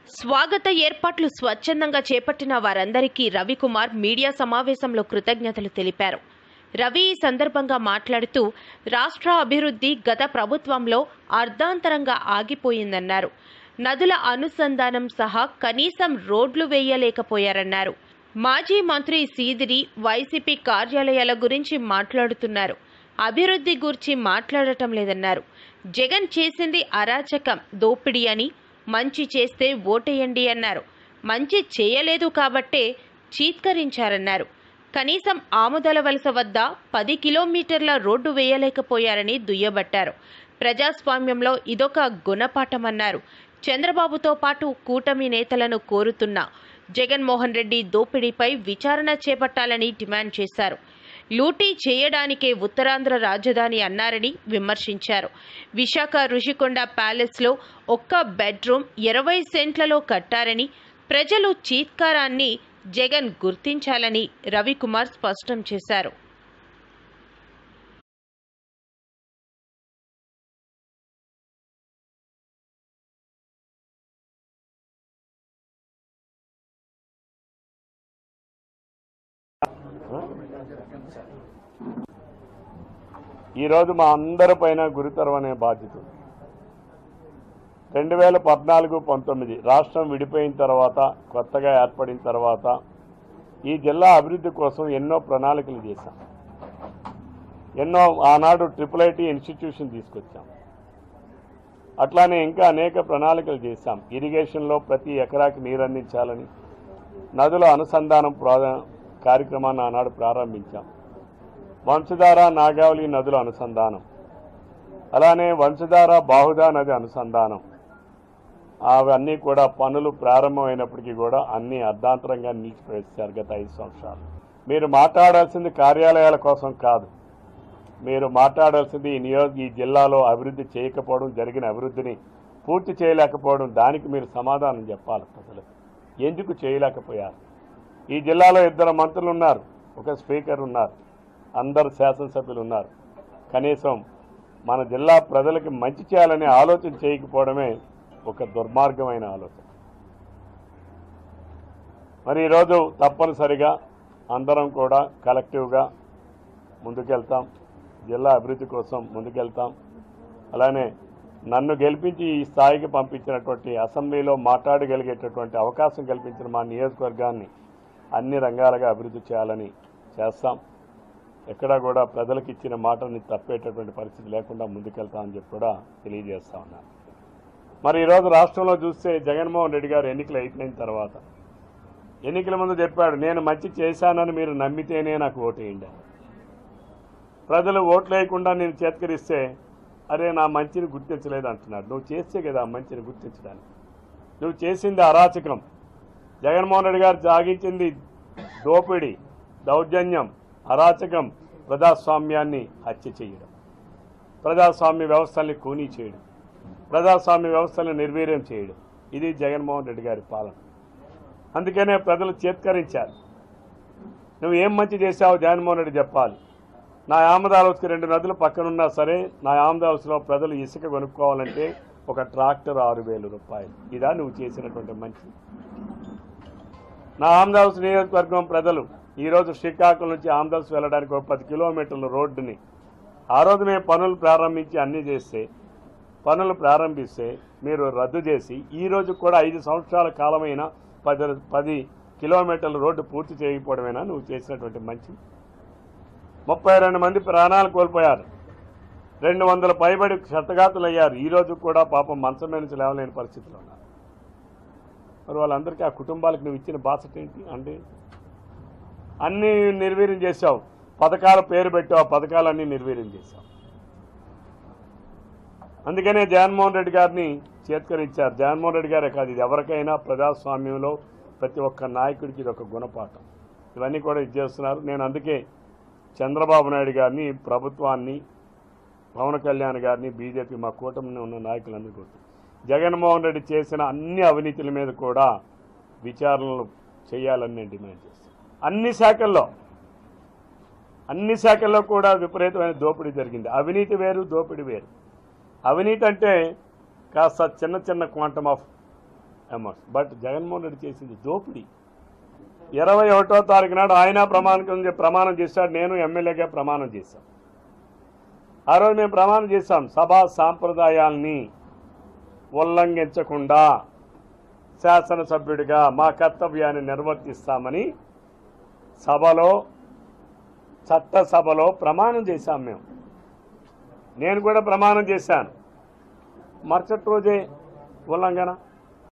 స్వాగత ఏర్పాట్లు స్వచ్ఛందంగా చేపట్టిన వారందరికీ రవికుమార్ మీడియా సమావేశంలో కృతజ్ఞతలు తెలిపారు. రవి ఈ సందర్భంగా మాట్లాడుతూ రాష్ట్ర అభివృద్ధి గత ప్రభుత్వంలో అర్ధాంతరంగా ఆగిపోయిందన్నారు. నదుల అనుసంధానం సహా కనీసం రోడ్లు వేయలేకపోయారన్నారు. మాజీ మంత్రి సీదిరి వైసీపీ కార్యాలయాల గురించి మాట్లాడుతున్నారు. అభివృద్ధి గురించి మాట్లాడటం లేదన్నారు. జగన్ చేసింది అరాచకం, దోపిడీ అని, మంచి చేస్తే ఓటేయండి అన్నారు. మంచి చేయలేదు కాబట్టే చీత్కరించారన్నారు. కనీసం ఆముదల వలస వద్ద 10 కిలోమీటర్ల రోడ్డు వేయలేకపోయారని దుయ్యబట్టారు. ప్రజాస్వామ్యంలో ఇదొక గుణపాఠమన్నారు. చంద్రబాబుతో పాటు కూటమి నేతలను కోరుతున్న జగన్మోహన్ రెడ్డి దోపిడీపై విచారణ చేపట్టాలని డిమాండ్ చేశారు. లూటీ చేయడానికే ఉత్తరాంధ్ర రాజధాని అన్నారని విమర్శించారు. విశాఖ రుషికొండ ప్యాలెస్లో ఒక్క బెడ్రూమ్ 20 సెంట్లలో కట్టారని, ప్రజలు చీత్కారాన్ని జగన్ గుర్తించాలని రవికుమార్ స్పష్టం చేశారు. ఈరోజు మా అందరి పైన గురుతరమైన బాధ్యత. 2014-19 రాష్ట్రం విడిపోయిన తర్వాత, కొత్తగా ఏర్పడిన తర్వాత ఈ జిల్లా అభివృద్ధి కోసం ఎన్నో ప్రణాళికలు చేశాం. ఆనాడు IIIT ఇన్స్టిట్యూషన్ తీసుకొచ్చాం. అట్లానే ఇంకా అనేక ప్రణాళికలు చేశాం. ఇరిగేషన్లో ప్రతి ఎకరాకి నీరు అందించాలని నదుల అనుసంధానం కార్యక్రమాన్ని ఆనాడు ప్రారంభించాం. వంశధార నాగావళి నదుల అనుసంధానం, అలానే వంశధార బాహుదా నది అనుసంధానం, అవన్నీ కూడా పనులు ప్రారంభమైనప్పటికీ కూడా అన్నీ అర్ధాంతరంగా నిలిచిపేశారు గత 5 సంవత్సరాలు. మీరు మాట్లాడాల్సింది కార్యాలయాల కోసం కాదు, మీరు మాట్లాడాల్సింది ఈ జిల్లాలో అభివృద్ధి చేయకపోవడం, జరిగిన అభివృద్ధిని పూర్తి చేయలేకపోవడం, దానికి మీరు సమాధానం చెప్పాలి ప్రజలకు. ఎందుకు చేయలేకపోయారు? ఈ జిల్లాలో 2 మంత్రులు ఉన్నారు, ఒక స్పీకర్ ఉన్నారు, అందరు శాసనసభ్యులు ఉన్నారు. కనీసం మన జిల్లా ప్రజలకి మంచి చేయాలనే ఆలోచన చేయకపోవడమే ఒక దుర్మార్గమైన ఆలోచన. మరి ఈరోజు తప్పనిసరిగా అందరం కూడా కలెక్టివ్గా ముందుకెళ్తాం, జిల్లా అభివృద్ధి కోసం ముందుకెళ్తాం. అలానే నన్ను గెలిపించి ఈ స్థాయికి పంపించినటువంటి, అసెంబ్లీలో మాట్లాడగలిగేటటువంటి అవకాశం కల్పించిన మా నియోజకవర్గాన్ని అన్ని రంగాలుగా అభివృద్ధి చేయాలని చేస్తాం. ఎక్కడా కూడా ప్రజలకు ఇచ్చిన మాటని తప్పేటటువంటి పరిస్థితి లేకుండా ముందుకెళ్తామని చెప్పి కూడా తెలియజేస్తా ఉన్నాను. మరి ఈరోజు రాష్ట్రంలో చూస్తే జగన్మోహన్ రెడ్డి గారు ఎన్నికలు అయిపోయిన తర్వాత ఎన్నికల ముందు చెప్పాడు, నేను మంచి చేశానని మీరు నమ్మితేనే నాకు ఓటేయండి. ప్రజలు ఓట్లు వేయకుండా నేను చేత్కరిస్తే అరే నా మంచిని గుర్తించలేదు అంటున్నాడు. నువ్వు చేస్తే కదా మంచిని గుర్తించడానికి. నువ్వు చేసింది అరాచకం. జగన్మోహన్ రెడ్డి గారు సాగించింది దోపిడీ, దౌర్జన్యం, అరాచకం, ప్రజాస్వామ్యాన్ని హత్య చేయడం, ప్రజాస్వామ్య వ్యవస్థల్ని కూనీ చేయడం, ప్రజాస్వామ్య వ్యవస్థల్ని నిర్వీర్యం చేయడం. ఇది జగన్మోహన్ రెడ్డి గారి పాలన. అందుకనే ప్రజలు చేత్కరించారు. నువ్వు ఏం మంచి చేశావు జగన్మోహన్ రెడ్డి చెప్పాలి. నా ఆమదాల హౌస్కి 2 నదులు పక్కనున్నా సరే, నా ఆమదాల హౌస్లో ప్రజలు ఇసుక కొనుక్కోవాలంటే ఒక ట్రాక్టర్ 6,000 రూపాయలు. ఇదా నువ్వు చేసినటువంటి మంచి? నా ఆమదాల హౌస్ నియోజకవర్గం ప్రజలు ఈరోజు శ్రీకాకుళం నుంచి ఆమదాల్స్ వెళ్ళడానికి ఒక 10 కిలోమీటర్ల రోడ్డుని ఆ రోజు మేము పనులు ప్రారంభించి అన్నీ చేస్తే, పనులు ప్రారంభిస్తే మీరు రద్దు చేసి ఈరోజు కూడా 5 సంవత్సరాల కాలమైన 10 కిలోమీటర్ల రోడ్డు పూర్తి చేయకపోవడమేనా నువ్వు చేసినటువంటి మంచి? 32 మంది ప్రాణాలు కోల్పోయారు, 200 పైబడి క్షతగాతులు అయ్యారు. ఈరోజు కూడా పాపం మంచం మీద నుంచి లేవలేని పరిస్థితులు ఉన్నారు. మరి వాళ్ళందరికీ, ఆ కుటుంబాలకు నువ్వు ఇచ్చిన బాధ్యత ఏంటి? అంటే అన్నీ నిర్వీర్యం చేశావు. పథకాల పేరు పెట్టావు, ఆ పథకాలన్నీ నిర్వీర్యం చేశావు. అందుకనే జగన్మోహన్ రెడ్డి గారిని చేత్కరించారు. జగన్మోహన్ రెడ్డి గారే కాదు, ఇది ఎవరికైనా ప్రజాస్వామ్యంలో ప్రతి ఒక్క నాయకుడికి ఇది ఒక గుణపాఠం. ఇవన్నీ కూడా ఇది చేస్తున్నారు. నేను అందుకే చంద్రబాబు నాయుడు గారిని, ప్రభుత్వాన్ని, పవన్ కళ్యాణ్ గారిని, బీజేపీ మా కూటమిలో ఉన్న నాయకులందరూ జగన్మోహన్ రెడ్డి చేసిన అన్ని అవినీతుల మీద కూడా విచారణలు చేయాలని నేను డిమాండ్ చేస్తాను. అన్ని శాఖల్లో కూడా విపరీతమైన దోపిడీ జరిగింది. అవినీతి వేరు, దోపిడీ వేరు. అవినీతి అంటే కాస్త చిన్న quantum of amounts. But Jaganmohan Reddy చేసింది దోపిడీ. 21వ తారీఖు నాడు ఆయన ప్రమాణం చేశాడు, నేను ఎమ్మెల్యేగా ప్రమాణం చేశాం. ఆ రోజు మేము ప్రమాణం చేశాం, సభా సాంప్రదాయాల్ని ఉల్లంఘించకుండా శాసనసభ్యుడిగా మా కర్తవ్యాన్ని నిర్వర్తిస్తామని చట్టసభలో ప్రమాణం చేశాం. నేను కూడా ప్రమాణం చేశాను. మరుసటి రోజే ఉల్లంఘన.